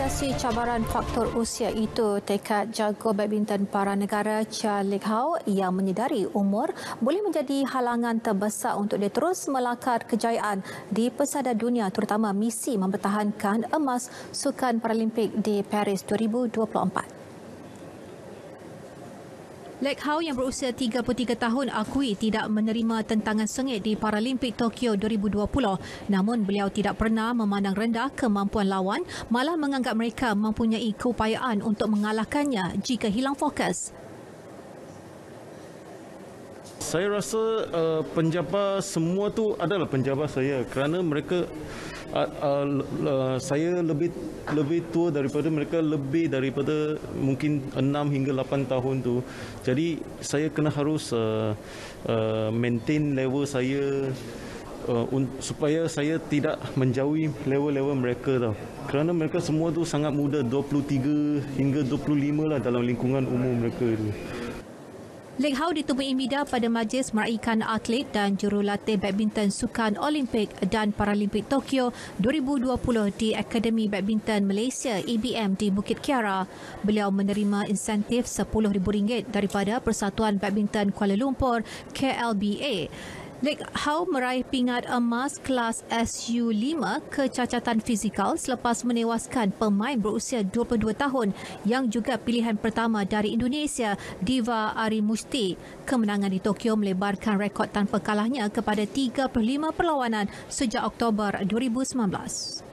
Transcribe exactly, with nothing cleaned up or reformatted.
Mengatasi cabaran faktor usia itu, tekad jago badminton para negara Chia Lik Hau yang menyedari umur boleh menjadi halangan terbesar untuk dia terus melakar kejayaan di pesada dunia, terutama misi mempertahankan emas Sukan Paralimpik di Paris dua ribu dua puluh empat. Lik Hau yang berusia tiga puluh tiga tahun akui tidak menerima tentangan sengit di Paralimpik Tokyo dua ribu dua puluh. Namun beliau tidak pernah memandang rendah kemampuan lawan, malah menganggap mereka mempunyai keupayaan untuk mengalahkannya jika hilang fokus. Saya rasa uh, penjabar semua tu adalah penjabar saya kerana mereka uh, uh, uh, saya lebih lebih tua daripada mereka, lebih daripada mungkin enam hingga lapan tahun tu. Jadi saya kena harus uh, uh, maintain level saya uh, supaya saya tidak menjauhi level-level mereka tau. Kerana mereka semua tu sangat muda, dua puluh tiga hingga dua puluh lima lah dalam lingkungan umur mereka tu. Lik Hau ditemui media pada majlis meraikan atlet dan jurulatih badminton Sukan Olimpik dan Paralimpik Tokyo dua ribu dua puluh di Akademi Badminton Malaysia A B M di Bukit Kiara. Beliau menerima insentif sepuluh ribu ringgit daripada Persatuan Badminton Kuala Lumpur K L B A. Lik Hau meraih pingat emas kelas S U lima kecacatan fizikal selepas menewaskan pemain berusia dua puluh dua tahun yang juga pilihan pertama dari Indonesia, Diva Arimusti. Kemenangan di Tokyo melebarkan rekod tanpa kalahnya kepada tiga puluh lima perlawanan sejak Oktober dua ribu sembilan belas.